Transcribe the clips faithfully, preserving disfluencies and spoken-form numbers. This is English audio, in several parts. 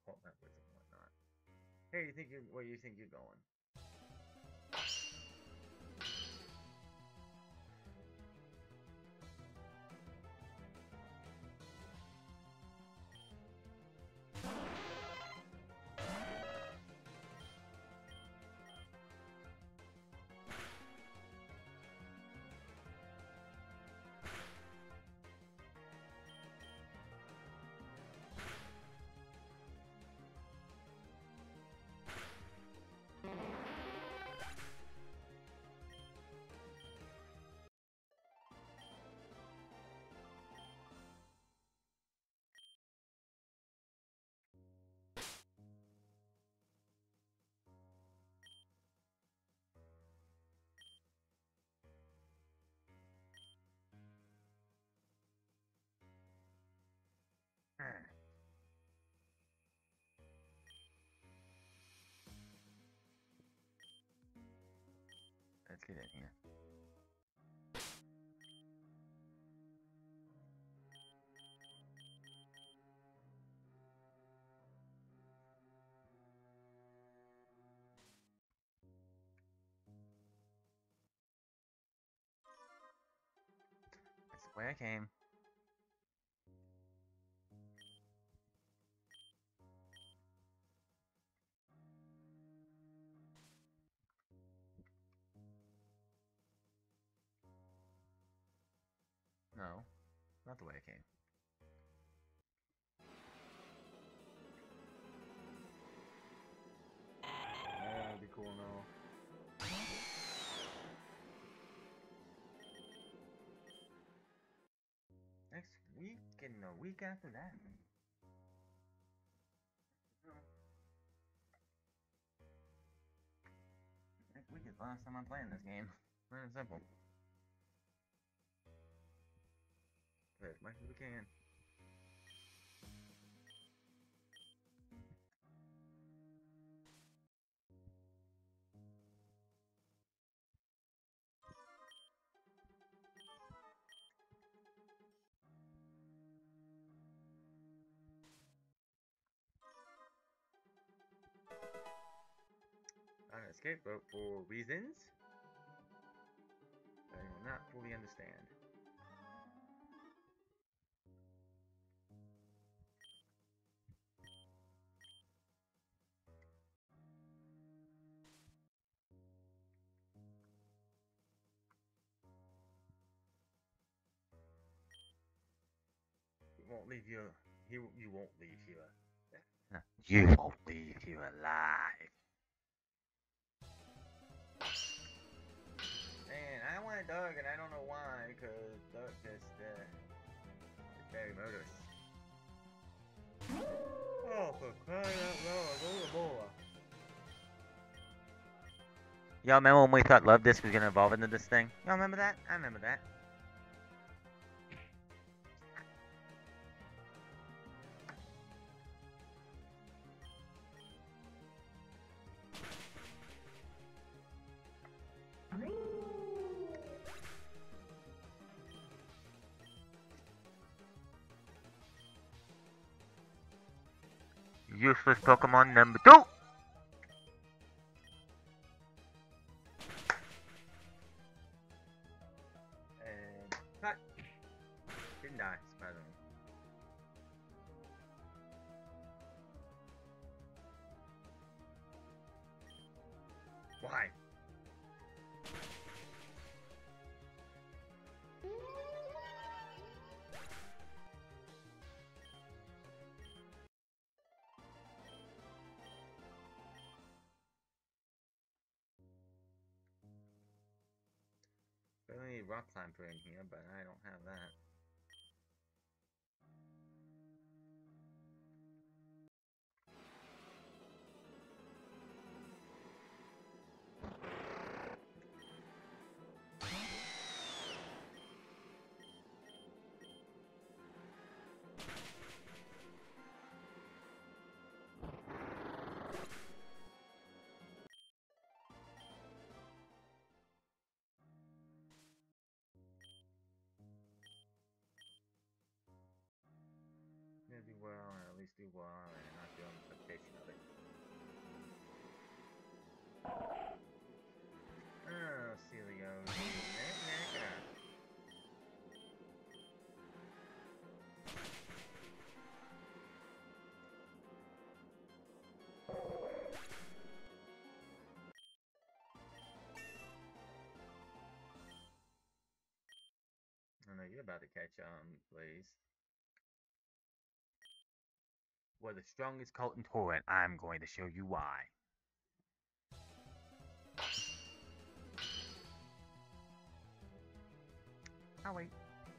default methods and whatnot. Hey, you think you where you think you're going? Hmm. Let's get in here. That's the way I came. No, not the way I came. Yeah, that'd be cool and all. Next week and a week after that. Next week is the last time I'm playing this game. Plain and simple. Play as much as we can. On an escape boat for reasons I will not fully understand. He won't leave you. He you won't leave here. You won't leave here alive. Man, I want Doug, and I don't know why, because Doug just uh, is very murderous. Oh, for crying out loud, oh boy. Y'all remember when we thought Love Disc was gonna evolve into this thing? Y'all remember that? I remember that. Useless Pokemon number two! And cut! Didn't die, surprisingly. Why? Really need rock climber in here, but I don't have that. gonna do well, and at least do well, and not do an expectation of it. Oh, Celio. I know you're about to catch on, please. We're the strongest cult in Torrent. I'm going to show you why. I'll wait.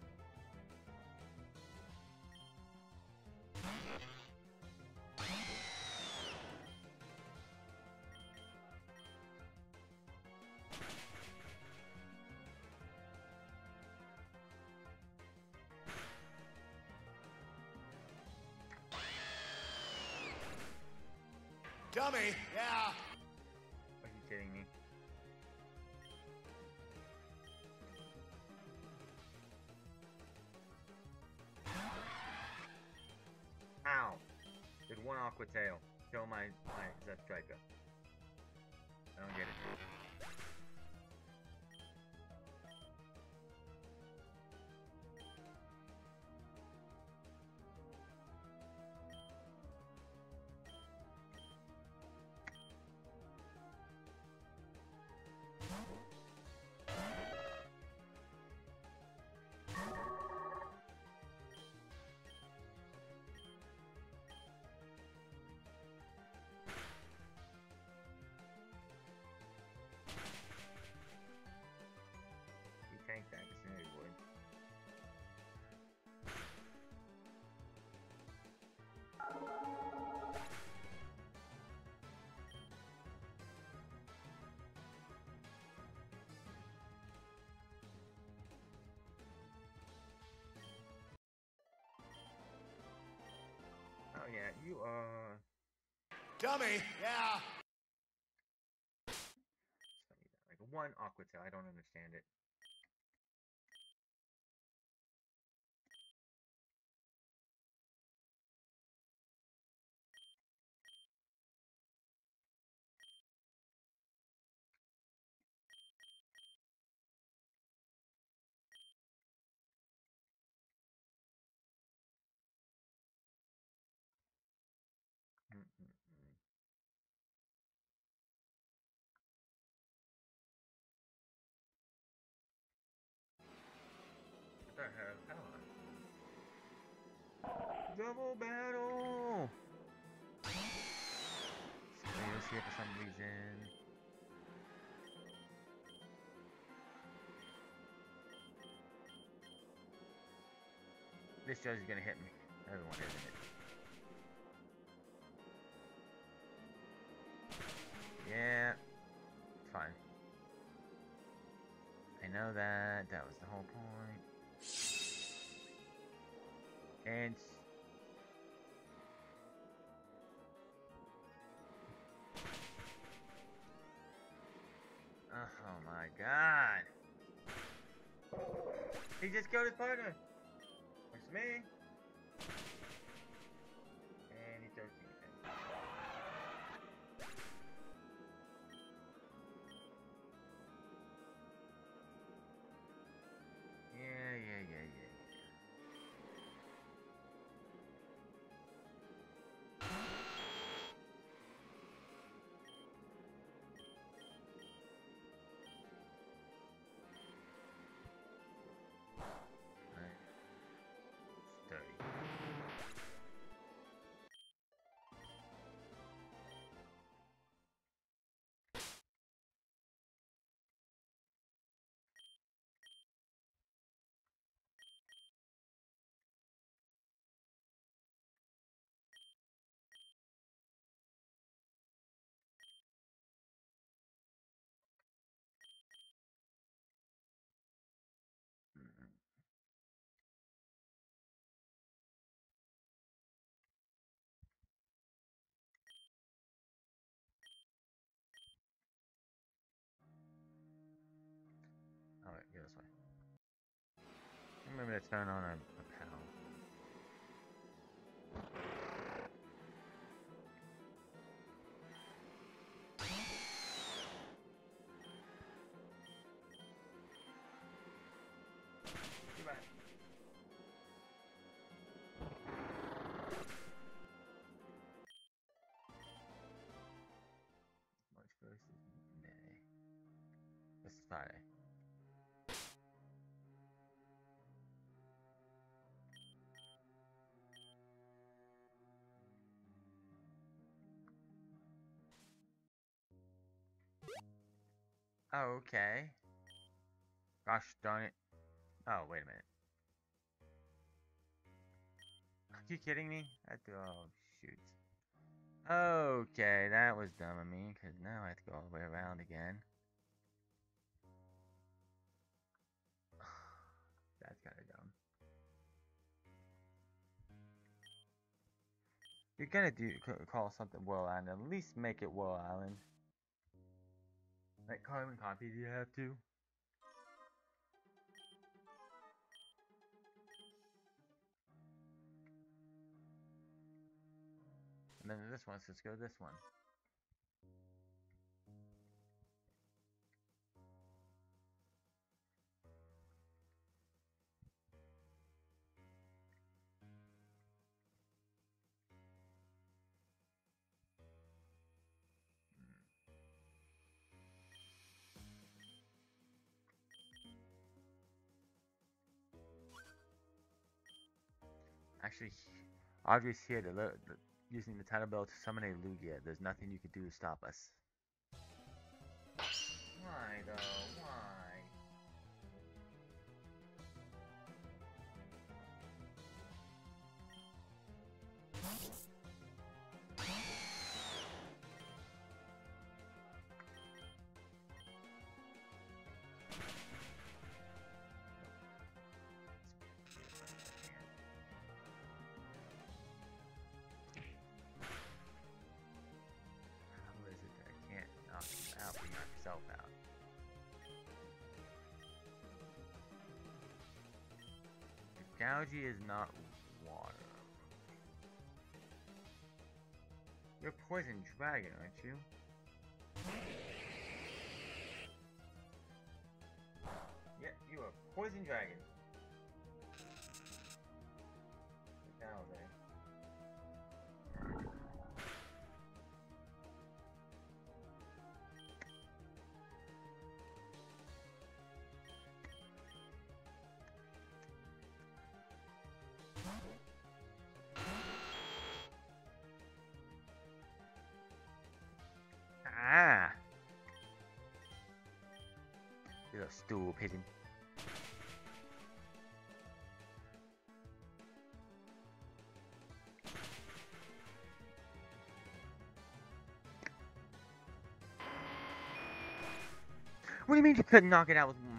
Dummy, yeah. Are you kidding me? Ow! Did one Aqua Tail kill my, my Zeth Striker? I don't get it. You tank that, just knew you would. Oh yeah, you are. Dummy, yeah. Like one Aqua Tail, I don't understand it. Mm -mm -mm. What the hell? Come on. Double battle! Celio's here for some reason. This judge is gonna hit me. Everyone is, isn't it? Yeah. Fine. I know that. That was the whole point. And... Oh my god. He just killed his partner. It's me. And he killed you. Yeah, yeah, yeah, yeah. Right. Dirty. Mm-hmm. Alright, go this way. Remember to turn on a, a panel. Friday. Oh, okay. Gosh darn it. Oh, wait a minute. Are you kidding me? I have to, oh, shoot. Okay, that was dumb of me, because now I have to go all the way around again. That's kind of dumb. You're gonna do call something Whirl Island, at least make it Whirl Island. Like carbon copy, do you have to? And then this one, so let's go to this one. Actually, Audrey's here to lo using the title bell to summon a Lugia. There's nothing you can do to stop us. Why though? Why? How is it that I can't knock you out, but you knock yourself out? The Gougy is not water. You're a poison dragon, aren't you? Yeah, you are a poison dragon. Get down there. Ah! You little stool pigeon. What do you mean you couldn't knock it out with... Mm.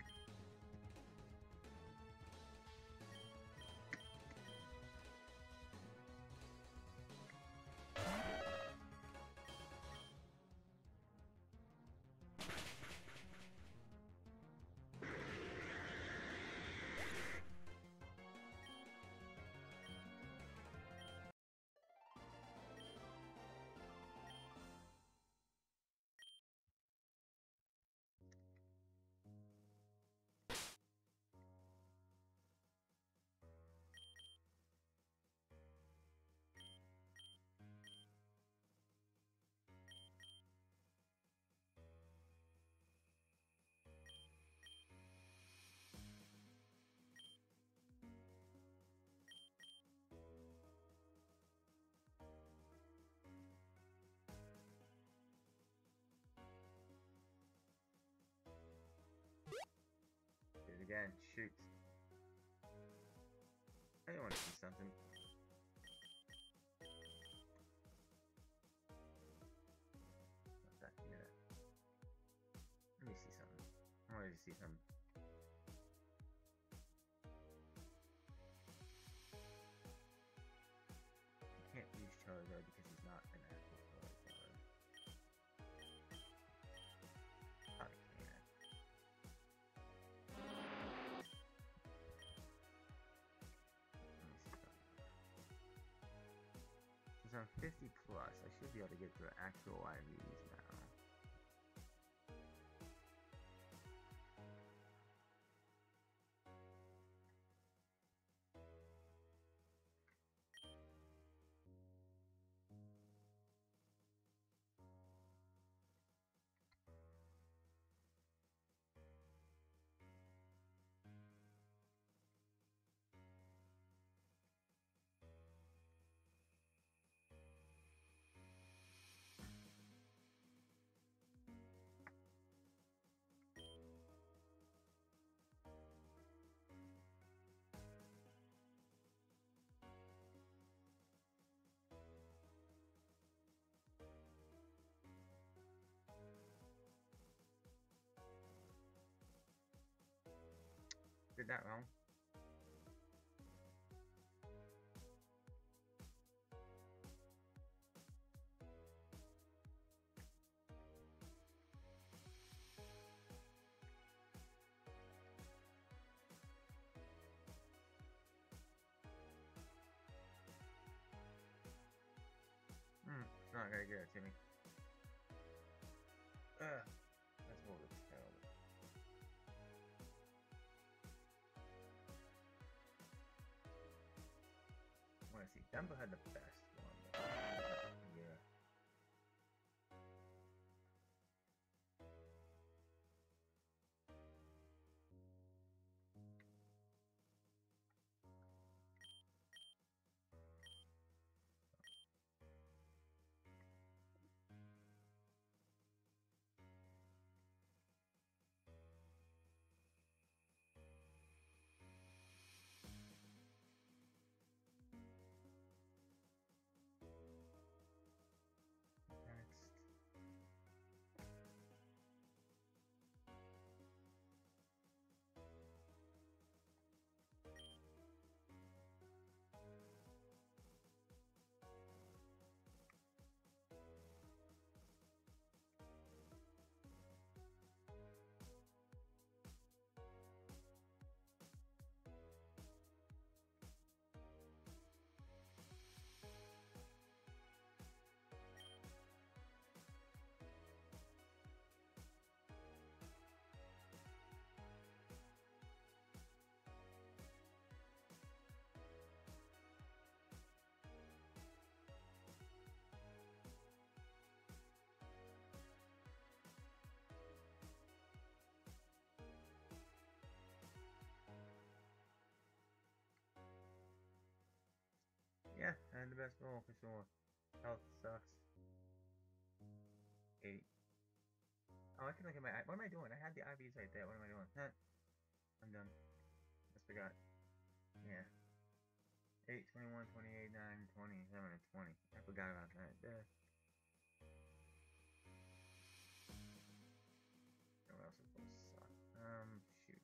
Do it again. Shoot. I want to see something. What's that? Yeah. Let me see something. I want to see something. You can't use Charizard because he's not an actual Charizard. Oh, I can. Since I'm fifty plus, I should be able to get to actual I Vs now. did that wrong. Hmm, it's not gonna get it to me. Ugh, that's what it's terrible. I wanna see, Dumbo had the best one. Yeah. Yeah, I had the best roll for sure. Health sucks. Eight. Oh, I can look at my. What am I doing? I had the I Vs right there. What am I doing? Huh. I'm done. Just forgot. Yeah. eight, twenty-one, twenty-eight, nine, twenty-seven, and twenty. I forgot about that. There. What else is supposed to suck? Um, shoot.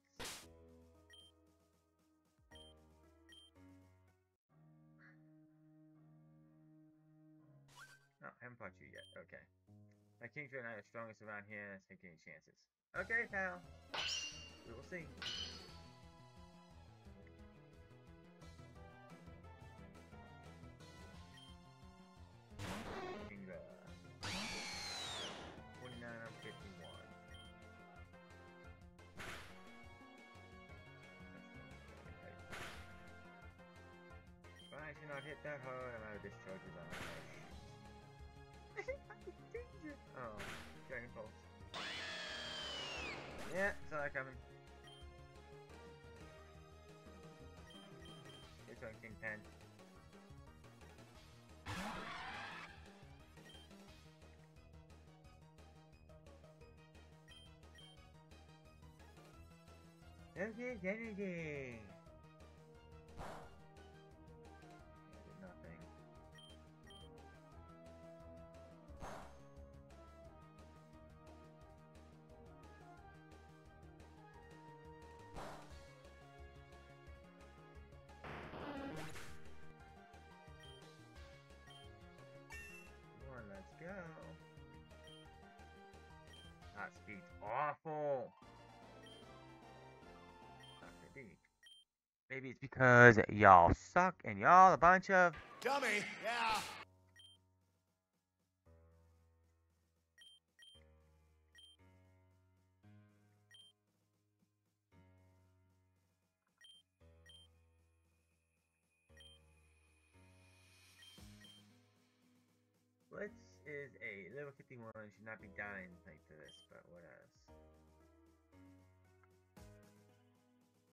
No, I haven't fought you yet. Okay. My kings right now are the strongest around here. Let's take any chances. Okay, pal. We will see. King uh, forty-nine, I'm fifty-one. But I should not hit that hard. I'm out of discharges on my Oh, Dragon Pulse. Yeah, saw that coming. It's on King ten. Focus energy! I did nothing. Come on, let's go. Hot speed's awful. Not indeed. Maybe it's because y'all suck and y'all a bunch of Dummy, yeah. Blitz is a level fifty-one, should not be dying like this, but what else?